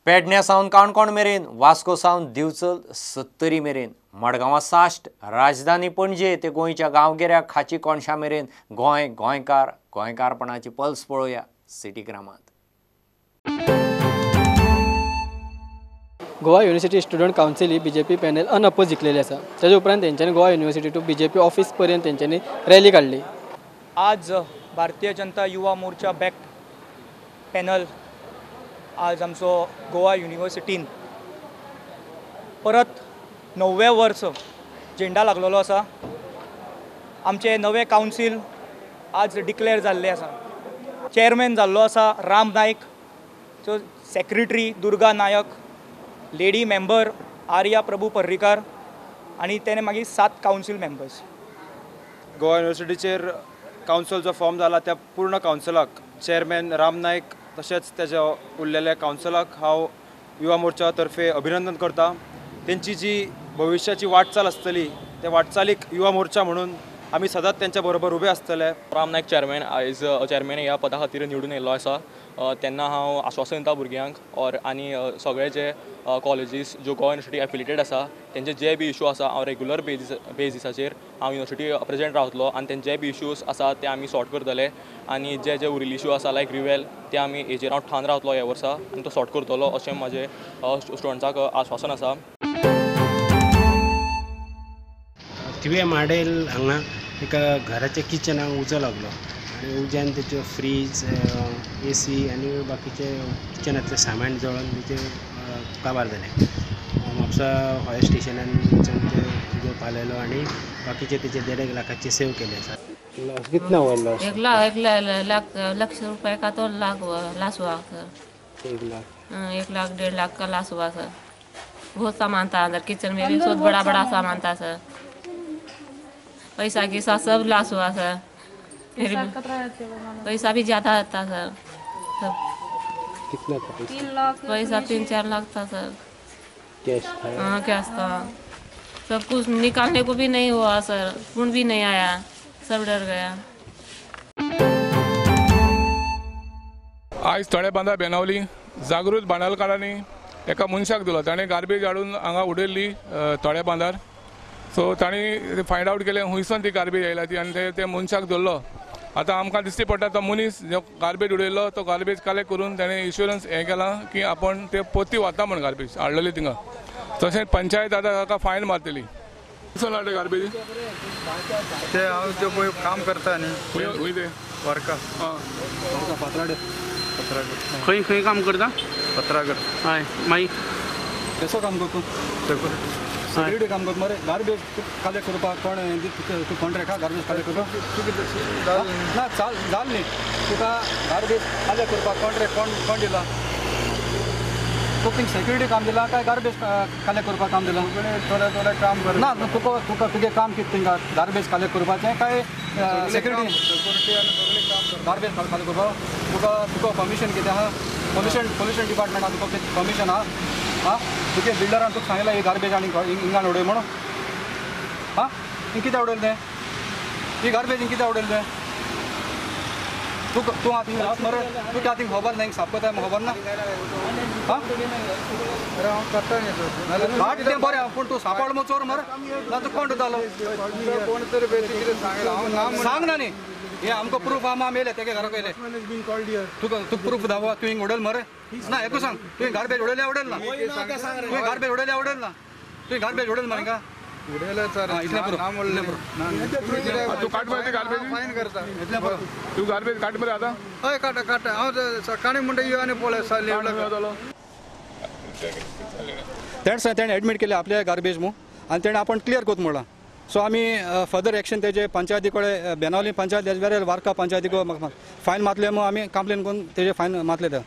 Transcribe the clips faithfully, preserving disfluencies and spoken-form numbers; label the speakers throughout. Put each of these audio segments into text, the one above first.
Speaker 1: पेडण्या सावन काणकोण मेरेन, वास्को सावन दिवचल सत्तरी मेरेन, मडगांवां साश्ट, राजधानी पणजे ते गोंयच्या गांवगिऱ्या खाची कोणशा मेरेन गोंय गोंयकार गोंयकारपणाची पल्स पळोवया सिटीग्रामांत.
Speaker 2: गोवा युनिवर्सिटी स्टुडंट कावन्सिल ही बीजेपी पॅनल अनअपोज जिखलेली आसा. ताजे उपरांत तेंच्यांनी Goa university to BJP office पर्यंत तेंच्यांनी रॅली काडली.
Speaker 3: आज भारतीय जनता युवा मोर्चा बॅक पॅनल आज आमचो गोवा युनिवर्सिटीन परत नववे वर्स झेंडा लागलेलो आसा. आमचे नवे कावन्सील आज डिक्लेअर जाल्ले आसा. चेअरमॅन जाल्लो आसा Ram Naik, so secretary Durga Naik, lady member Arya Prabhu Parrikar आनी तेणे मागीर सात कावन्सील मेंबर्स.
Speaker 4: गोवा युनिवर्सिटीचेर कावन्सिल जो फॉर्म जाला त्या पूर्ण कावन्सिलाक चेअरमॅन राम नायक तशेंच तेज्या उरलेल्या कावन्सिलाक हांव युवा मोर्चा तर्फे अभिनंदन करता. तेंची जी भविश्याची वाटचाल आसतली त्या वाटचालीक युवा मोर्चा म्हणून आमी सदांच तेंच्या बरोबर उबे आसतले.
Speaker 5: राम नायक चेअरमॅन आयज चेअरमॅन ह्या पदा खातीर निवडून येयल्लो आसा. तेन्ना हांव आश्वासन दिता भुरग्यांक और आनी सगळे जे कॉलेजीस ज्यो गोवा युनिवर्सिटी एफिलिएटेड आसा तेंचे जे बी इशू आसा हांव रेग्युलर बेजीस बेजिसाचेर हांव युनिवर्सिटी प्रेजेंट रावतलो आनी तेंचे जे बी इशूज आसा ते आमी सॉर्ट करतले. आनी जे जे उरिल्ले इशू आसा लायक रिवेल ते आमी हेजेर हांव ठाण रावतलो ह्या वर्सा आनी तो सॉर्ट करतलो अशें म्हाजें स्टुडंट्साक आश्वासन आसा.
Speaker 6: थिवे माडेल हांगा एका घराच्या किचनाक उजो लागलो आनी उज्यान तेचे फ्रीज ए सी आनी बाकीचे किचनांतलें सामान जळोन तेचे काबार जालें. म्हापसा फायर स्टेशनान ते उजो पालयलो आनी बाकीचे तेचे देड एक लाखाचे सेव केले आसा. कितना व्हरलो?
Speaker 7: एक लाख एक लाख लक्ष रुपये का तो लाख लास हुआ सर.
Speaker 6: एक लाख
Speaker 7: एक लाख डेढ़ लाख का लास हुआ सर. बहुत सामान था अंदर, किचन में भी बहुत बड़ा बड़ा सामान था सर. पैसा के साथ सब लास हुआ सर. पैसा भी ज़्यादा था सर. सब
Speaker 6: कितना था पैसा?
Speaker 7: तीन लाख पैसा तीन चार लाख था सर.
Speaker 6: कैश था?
Speaker 7: हाँ कैश था. सब कुछ निकालने को भी नहीं हुआ सर. फोन भी नहीं आया, सब डर गया.
Speaker 8: आज थोडे बांदा बेनावली जागृत बांदालकारांनी एका मनशाक दिलो. ताणें गार्बेज हाडून हांगा उडयल्ली थोड्या बांदार. सो तांणी फायंड आवट केलें हुंयसून ती गार्बेज आयला ती आनी ते मनशाक धरलो. आतां आमकां दिसती पडटा तो मनीस जो गार्बेज उडयल्लो तो गार्बेज कलेक्ट करून ताणें इन्शुरन्स हें केलां की आपूण ते पोती वता म्हण गार्बेज हाडलेली थिंगा. तशेंच पंचायत आतां ताका फायन मारतली. खंयसून हाडले गार्बेज?
Speaker 4: ते हांव ते पळय काम करता न्ही
Speaker 8: खंय ते
Speaker 4: वर्का.
Speaker 8: हां
Speaker 4: फातराडे फातराडे
Speaker 2: खंय खंय काम करता?
Speaker 4: फातरागड.
Speaker 2: हय मागीर
Speaker 4: कसो काम करता? सेक्युरिटी काम करता मरे. गार्बेज कलेक्ट करपाक कोण तूं कॉन्ट्रॅक्ट गार्बेज कलेक्ट करता ना चाल जाल न्ही. तुका गार्बेज कलेक्ट करपाक कॉन्ट्रॅक्ट कोण कोण दिला? तुका सेक्युरिटी काम दिला काय गार्बेज कलेक्ट करपाक काम दिला? थोडे थोडे काम कर ना तुका तुका तुगे काम कितें थिंगा गार्बेज कलेक्ट करपाचें काय सेक्युरिटी गार्बेज कलेक्ट करपाक तुका तुका परमिशन कितें आहा? पोल्युशन पोल्युशन डिपार्टमेंटान तुका परमिशन आहा? हां तुगे बिल्डरान तुका सांगला ही गार्बेज आनी हिंगान उडय म्हणून. हां हिंग कितें उडयलें तें? ही गार्बेज हिंग कितें उडयलें तें? तूं तूं आतां हिंग रावत मरे. तूं त्या थिंग खबर ना हिंग साफ कोताय खबर ना? हां अरे हांव करता न्ही घाट तें बरें पूण तूं सांबाळ मो चोर मरे ना तूं कोण जालो? कोण तरी बेसी कितें सांगला सांग ना न्ही. हे आमकां प्रूफ आहा आमी येयले तेगे घराक येयले. तुका तूं प्रूफ दावा तूं हिंग उडयल मरे ना. एकू सांग तुवें गार्बेज उडयल्या उडयल ना? तुवें गार्बेज उडयल्या उडयल ना? तुवें गार्बेज उडयल मरे का? उडयले सर इतले नाम उडले
Speaker 8: तूं काट मरे गार्बेज
Speaker 4: फायन करता इतले
Speaker 8: तूं गार्बेज काट मरे आतां.
Speaker 4: हय काटा काटा हांव सकाळी म्हणटा यो आनी पळय
Speaker 8: जालो.
Speaker 9: तेच तेणें एडमीट केले आपले गार्बेज मू आनी तेणें आपण क्लियर कोत म्हणलां. सो आमी फर्दर एक्शन तेजे पंचायती कडेन बेनावली पंचायत तेज वेरे वार्का पंचायती को फायन मातले मू आमी कंप्लेन करून तेजे फायन मातले ते.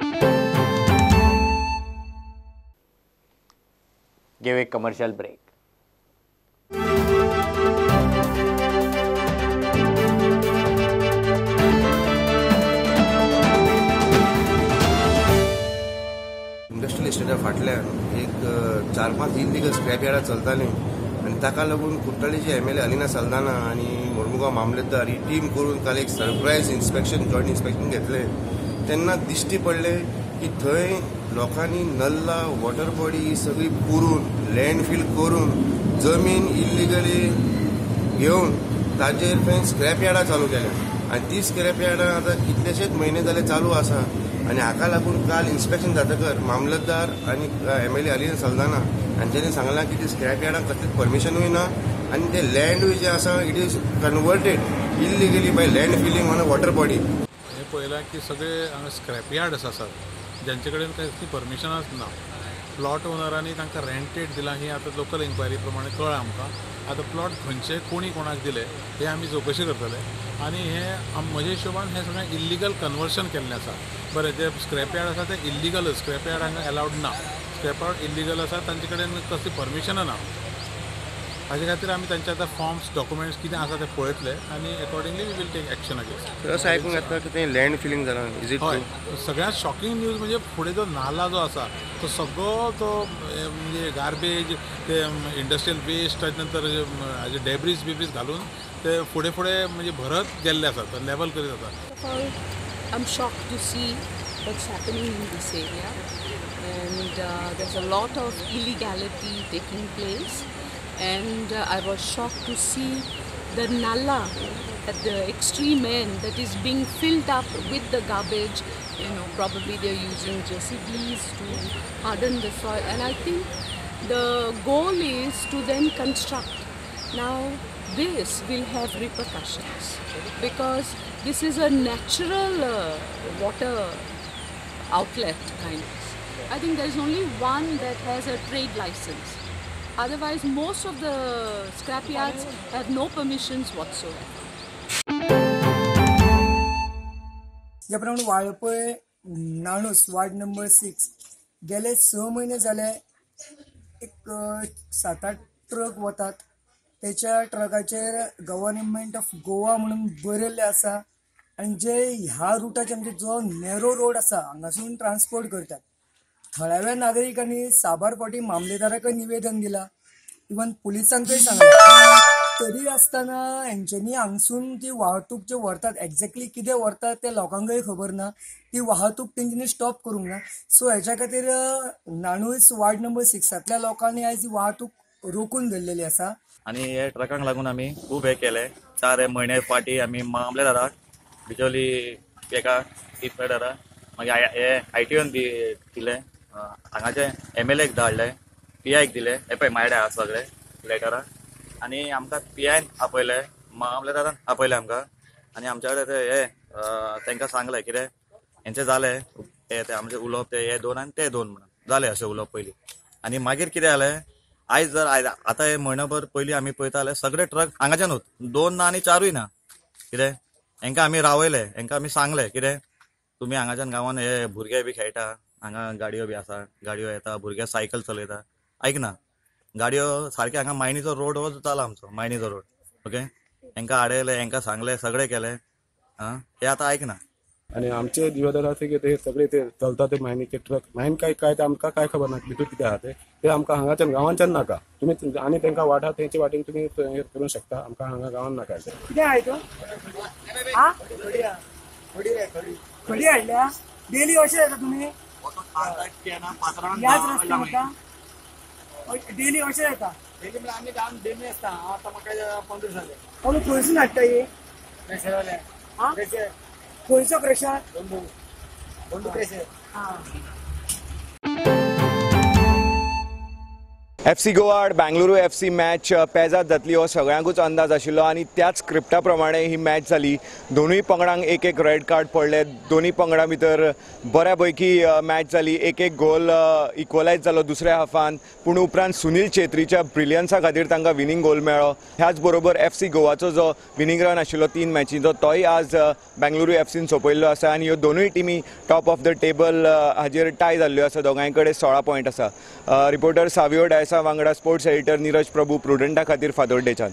Speaker 1: गिव एक कमर्शियल ब्रेक.
Speaker 10: इंडस्ट्रियल इस्टेटा फाटल्यान एक चार पांच इल्लीगल स्क्रॅप यार्डां चलतालीं आनी ताका लागून कुट्टाळेचे M L A Alina Saldanha आनी मोर्मुगांव मामलेदार ही टीम करून काल एक सरप्रायज इन्स्पेक्शन जॉयंट इन्स्पेक्शन घेतलें. तेन्ना दिश्टी पडलें की थंय लोकांनी नल्ला वॉटर बॉडी सगळी पुरून लँडफील करून जमीन इल्लिगली घेवन ताजेर खंय स्क्रॅप यार्डां चालू केल्या आनी ती स्क्रॅप यार्डां आतां कितलेशेच म्हयने जाले चालू आसा आनी हाका लागून काल इन्स्पेक्शन जातकर मामलतदार आनी M L A Alina Saldanha हांच्यांनी सांगलां की ती स्क्रॅप यार्डांक कसलीच परमिशनूय ना आनी ते लँडूय जे आसा it is converted illegally by land filling on a water body.
Speaker 11: हे पळयलां की सगळे हांगा स्क्रॅप यार्ड्स आसात जांचे कडेन कसली परमिशनच ना. प्लॉट ओनरांनी तांकां रेंटेड दिलां ही आतां लोकल इन्क्वायरी प्रमाणे कळ्ळां आमकां. आतां प्लॉट खंयचे कोणी कोणाक दिले हे आमी चवकशी करतले आनी हे म्हज्या हिशोबान हे सगळें इल्लिगल कन्वर्शन केल्लें आसा. बरें जे स्क्रॅप यार्ड आसा ते इल्लिगलच, स्क्रॅप यार्ड हांगा एलावड ना. स्क्रॅप यार्ड इल्लिगल आसा, तांचे कडेन कसली परमिशन ना. हाजे खातीर आमी तांचे आतां फॉर्म्स डॉक्युमेंट्स कितें आसा ते पळयतले आनी accordingly we will take action against.
Speaker 10: असं आयकूंक येता की तें लँड फिलिंग जालां. इज इट
Speaker 11: हय, सगळ्यात शॉकिंग न्यूज म्हणजे फुडें जो नाला जो आसा तो सगळो तो म्हणजे गार्बेज ते इंडस्ट्रियल वेस्ट ताजे नंतर हाजे डेब्रीज बिब्रीज घालून ते फुडें फुडें म्हणजे भरत गेल्ले आसात, लेवल करीत आसात.
Speaker 12: I am shocked to see what's happening in this area and uh, there's a lot of illegality taking place. And uh, I was shocked to see the nalla at the extreme end that is being filled up with the garbage. You know, probably they're using J C Bs to harden the soil, and I think the goal is to then construct. Now this will have repercussions because this is a natural uh, water outlet kind of. I think there is only one that has a trade license. Otherwise, most of the scrap yards have no permissions whatsoever.
Speaker 13: ज्या प्रमाणे Valpoi Nanus ward number six गेले स म्हयने जाले एक सात आठ truck वतात. त्याच्या ट्रकाचेर गव्हर्नमेंट ऑफ गोवा म्हणून बरयल्ले आसा आनी जे ह्या रुटाचे म्हणजे जो नॅरो रोड आसा हांगासून ट्रान्सपोर्ट करतात. थळाव्या नागरिकांनी साबार फावटी मामलेदाराक निवेदन दिला, इवन पुलिसांकय सांगला, तरी आसतना हेंच्यांनी हांगसून ती वाहतूक जे व्हरतात एक्झॅक्टली कितें व्हरतात ते लोकांकय खबर ना. ती वाहतूक तेंच्यांनी स्टॉप करूंक ना. सो हेच्या खातीर नाणूस वार्ड नंबर सिक्सांतल्या लोकांनी आयज ही वाहतूक रोखून धरलेली आसा.
Speaker 14: आनी हे ट्रकांक लागून आमी खूब हे केले. चार म्हयने फाटी आमी मामलेदाराक बिचोली एका इन्स्पेक्टराक मागीर हे आय टी ओन दिले, हांगाचे एम एल एक धाडले, पी आयक दिले, हे पळय मायड्या आसा सगळे लेटरां आनी आमकां पी आयन आपयले, मामलेदारान आपयले आमकां आनी आमच्या कडेन ते हे तांकां सांगलें कितें हेंचें जालें हे ते आमचें उलोवप ते हे दोन आनी ते दोन म्हणून जालें अशें उलोवप पयलीं. आनी मागीर कितें जालें आयज जर आयज आतां हे म्हयनोभर पयलीं आमी पळयताले सगळे ट्रक हांगाच्यानूच, दोन ना आनी चारूय ना. कितें हेंकां आमी रावयले, हेंकां आमी सांगलें कितें तुमी हांगाच्यान गांवान हे भुरगे बी खेळटा, हांगा गाडयो बी आसा, गाडयो येता, भुरगे सायकल चलयता, ऐकना. गाडयो सारके हांगा मायनीचो रोड हो जाला आमचो, मायनीचो रोड. ओके, हेंकां आडयले, हेंकां सांगले, सगळे केले, आं हे आतां ऐकना.
Speaker 15: आणि आमचे दिवेदार असे की ते सगळे ते चलता ते मायनीचे ट्रक मायन काय काय ते आमकां काय खबर ना भितूर कितें आहा ते ते आमकां हांगाच्यान गांवांच्यान नाका. तुमी आनी तांकां वाठार तेंचे वाटेन तुमी हे करूंक शकता, आमकां हांगा गांवान नाका.
Speaker 13: कितें आहाय तो आ खडी हाडल्या डेली अशें येता तुमी याच रस्त्यान वता डेली अशें येता डेली म्हळ्यार आमी गांवान डेली आसता. आतां म्हाका पंदरा जाले. पूण खंयसून हाडटा ही आं खंयचो क्रेशर बंदू बंदू क्रेशर.
Speaker 16: एफ सी गोवा आड बेंगलुरू एफ सी मॅच पेजात जातली हो सगळ्यांकूच अंदाज आशिल्लो आनी त्याच स्क्रिप्टा प्रमाणे ही मॅच जाली. दोनूय पंगडांक एक एक रेड कार्ड पडले. दोनूय पंगडां भितर बऱ्या पैकी मॅच जाली. एक एक गोल इक्वलायज जालो दुसऱ्या हाफान, पूण उपरांत सुनील छेत्रीच्या ब्रिलियन्सा खातीर तांकां विनिंग गोल मेळ्ळो. ह्याच बरोबर एफ सी गोवाचो जो विनिंग रन आशिल्लो तीन मॅचींचो तोय आज बेंगलुरू एफ सीन सोंपयल्लो आसा आनी ह्यो दोनूय टिमी टॉप ऑफ द टेबल हाजेर टाय जाल्ल्यो आसा. दोगांय कडेन सोळा पॉयंट आसा. रिपोर्टर सावियो डायसा वांगडा स्पोर्ट्स एडिटर नीरज प्रभू प्रुडंटा खातीर फादोर्डेच्यान.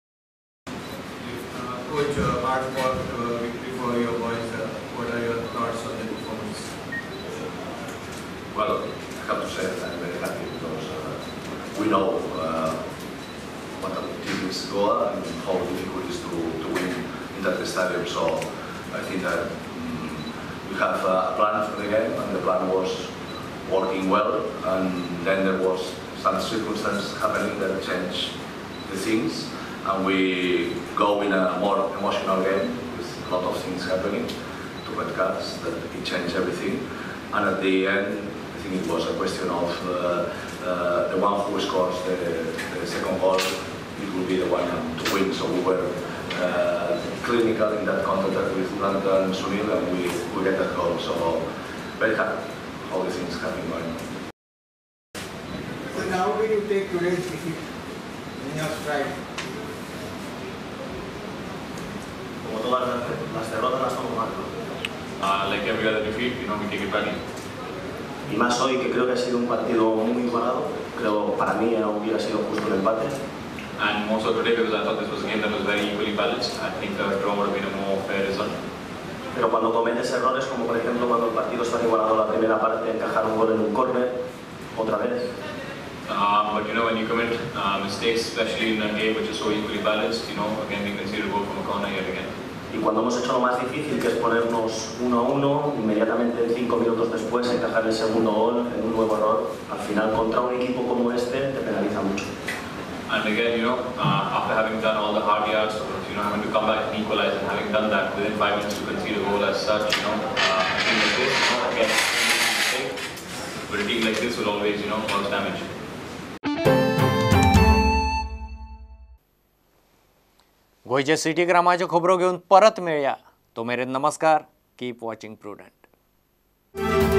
Speaker 17: Well, I have to say that I'm very happy because uh, we know uh, what the team is Goa and how difficult it is to, to win in that stadium. So I think that um, we have uh, a plan for the game, and the plan was working well, and then there was some circumstances happening that changed the things, and we go in a more emotional game with a lot of things happening, two red cards, that it changed everything, and at the end I think it was a question of uh, uh, the one who scores the, the second goal, it will be the one to win, so we were uh, clinical in that contact with Durant and Sunil, and we, we get that goal, so very happy how the things have been going.
Speaker 18: So now will you take today's defeat in your stride?
Speaker 5: Como todas las derrotas las tomamos mal. Like every other defeat, you know, we take it badly.
Speaker 19: Y más hoy, que creo que ha sido un partido muy igualado. Creo para mí hubiera sido justo el empate.
Speaker 5: And more so today because I thought this was a game that was very equally balanced. I think a draw would have been a more fair result.
Speaker 19: Pero cuando cometes errores, como por ejemplo cuando el partido está igualado la primera parte, encajar un gol en un córner, otra vez.
Speaker 5: Um, but you know, when you commit uh, mistakes, especially in a game which is so equally balanced, you know, again we conceded a goal from a corner yet again.
Speaker 19: Y cuando hemos hecho lo más difícil, que es ponernos uno a uno, inmediatamente cinco minutos después encajar el segundo gol en un nuevo error, al final contra un equipo como este te penaliza mucho.
Speaker 5: And again, you know, uh, after having done all the hard yards, you know, having to come back and equalize, and having done that within five minutes to concede a goal as such, you know, uh, a team like this, you know, again, mistake, but a team like this will always, you know, cause damage.
Speaker 1: गोयचे city ग्रामाच्यो खबरो घेवन परत मेळया. तो मेरेन नमस्कार. Keep watching prudent.